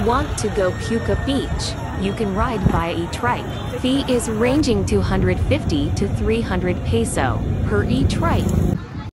Want to go Puka Beach? You can ride via e-Trike. Fee is ranging 250 to 300 peso per e-Trike.